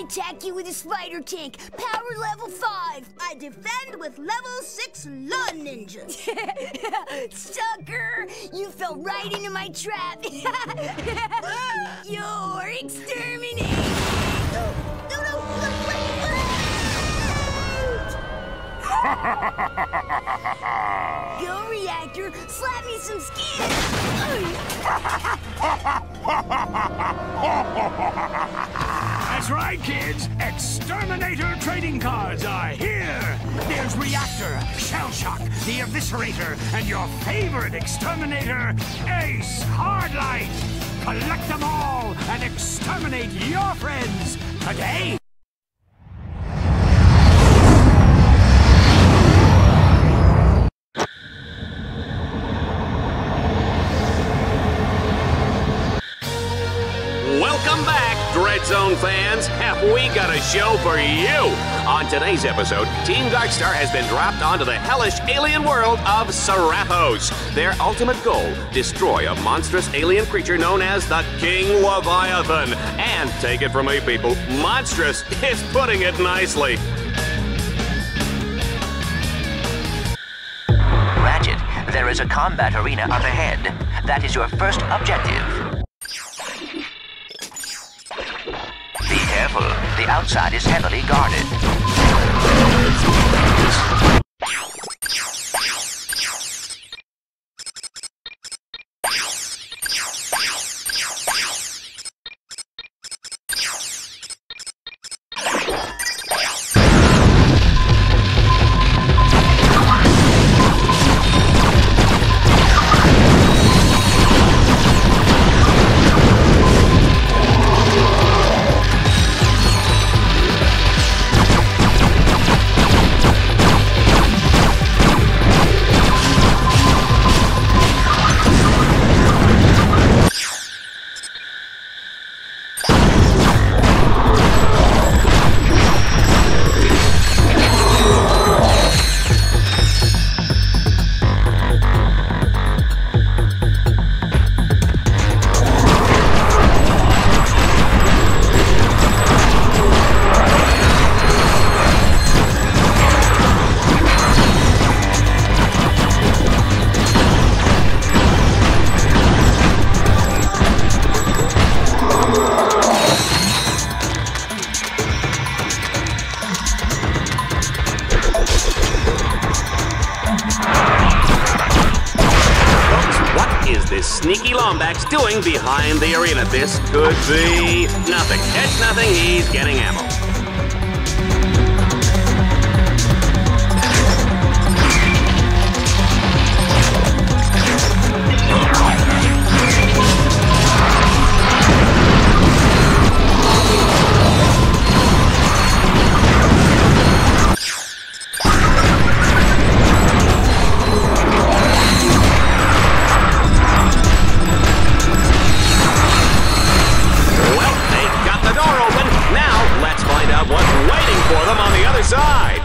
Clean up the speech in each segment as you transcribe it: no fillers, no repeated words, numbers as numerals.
attack you with a spider tank. Power level 5. I defend with level 6 lawn ninjas. Sucker! You fell right into my trap. You're exterminated. No, wait. Go, Reactor. Slap me some skin. That's right, kids. Exterminator trading cards are here. There's Reactor, Shell Shock, the Eviscerator, and your favorite exterminator, Ace Hardlight. Collect them all and exterminate your friends today. Welcome back, Dread Zone fans. Have we got a show for you? On today's episode, Team Darkstar has been dropped onto the hellish alien world of Serapos. Their ultimate goal, destroy a monstrous alien creature known as the King Leviathan. And take it from me, people, monstrous is putting it nicely. Ratchet, there is a combat arena up ahead. That is your first objective. Be careful. The outside is heavily guarded. Sneaky Lombax doing behind the arena? This could be nothing. It's nothing. He's getting ammo. Side.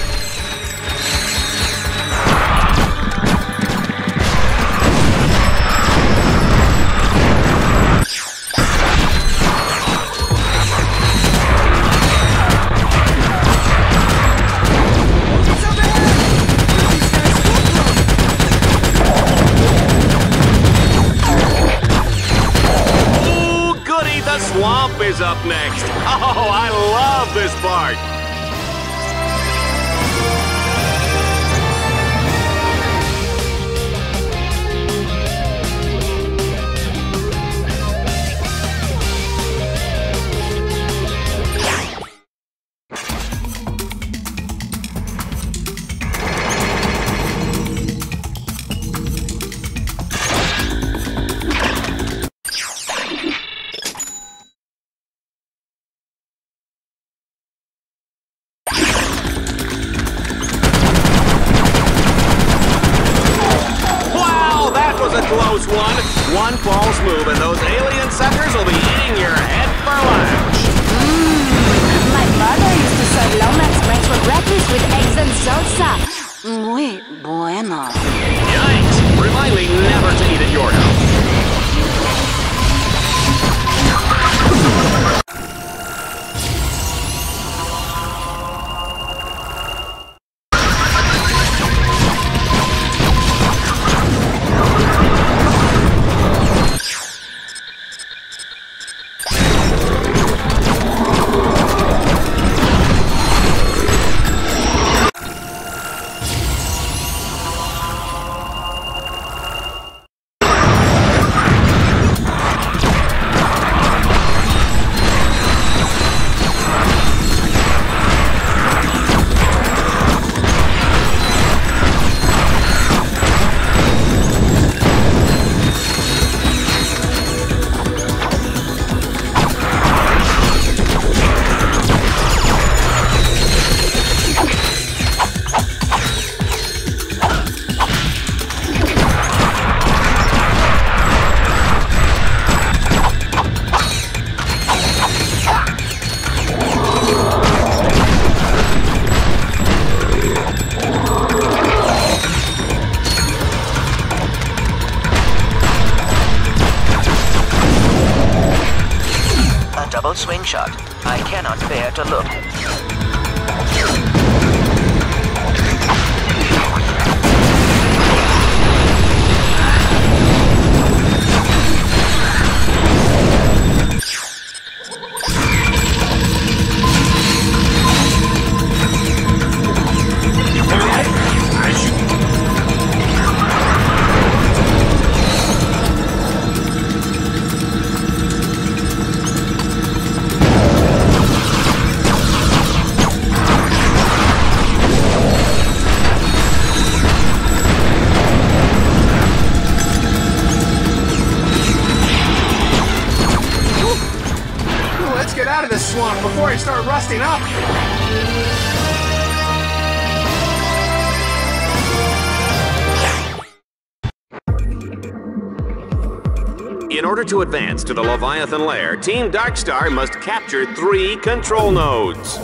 Ooh, goody, the swamp is up next. Oh, I love this part. Close one. One false move and those alien suckers will be eating your head for lunch. My mother used to serve Lomax brains for breakfast with eggs and salsa. Muy bueno. Yikes! Remind me never to eat at your house. swing shot. I cannot bear to look. Swamp before I start rusting up. In order to advance to the Leviathan lair, Team Darkstar must capture 3 control nodes.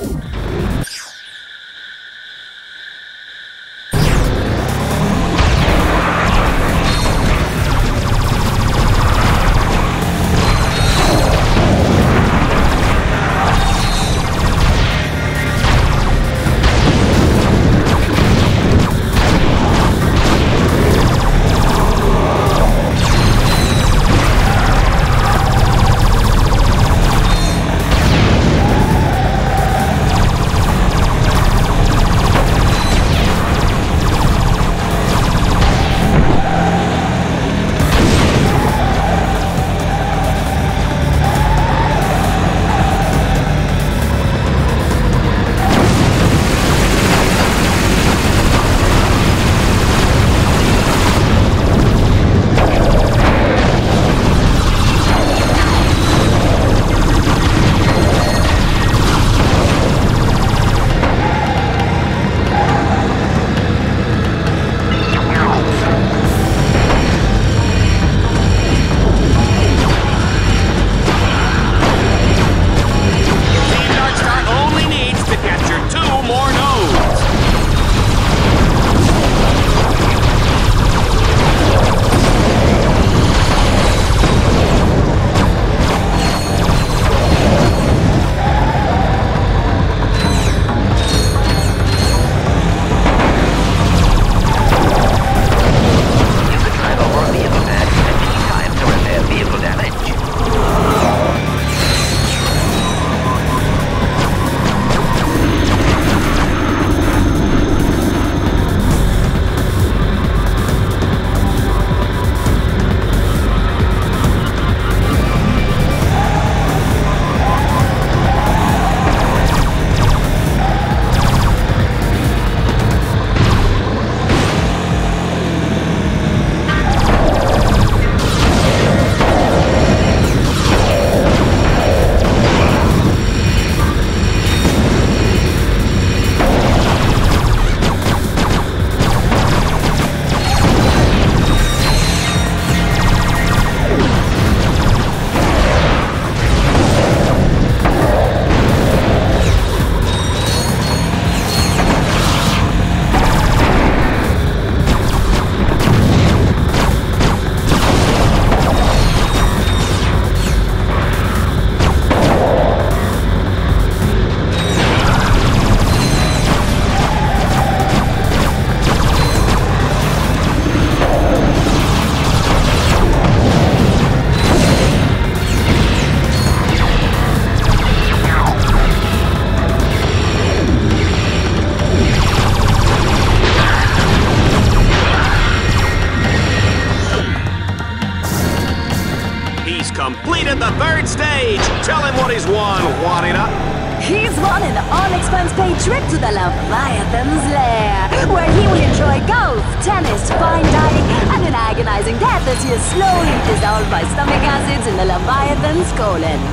Completed the 3rd stage. Tell him what he's won, Juanita. He's won an all-expense-paid trip to the Leviathan's lair, where he will enjoy golf, tennis, fine dining, and an agonizing death as he is slowly dissolved by stomach acids in the Leviathan's colon.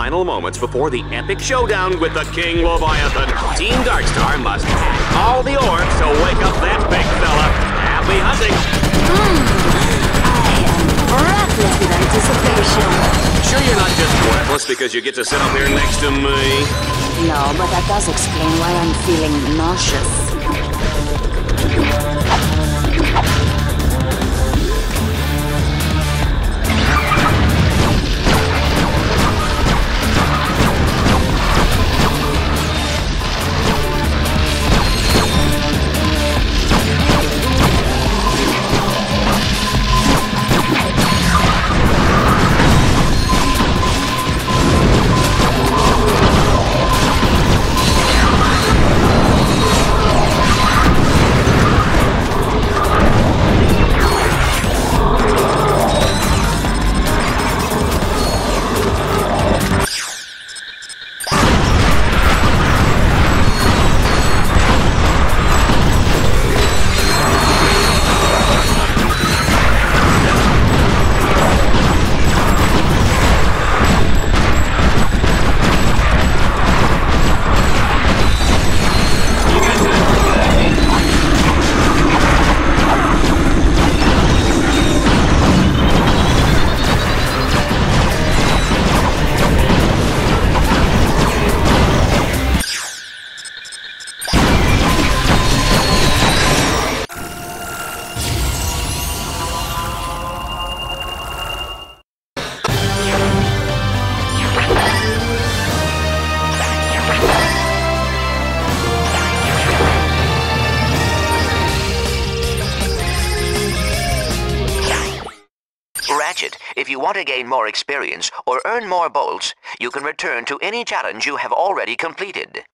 final moments before the epic showdown with the King Leviathan, Team Darkstar must hack all the orbs to wake up that big fella. Happy hunting! I am breathless with anticipation. Sure you're not just breathless because you get to sit up here next to me? No, but that does explain why I'm feeling nauseous. If you want to gain more experience or earn more bolts, you can return to any challenge you have already completed.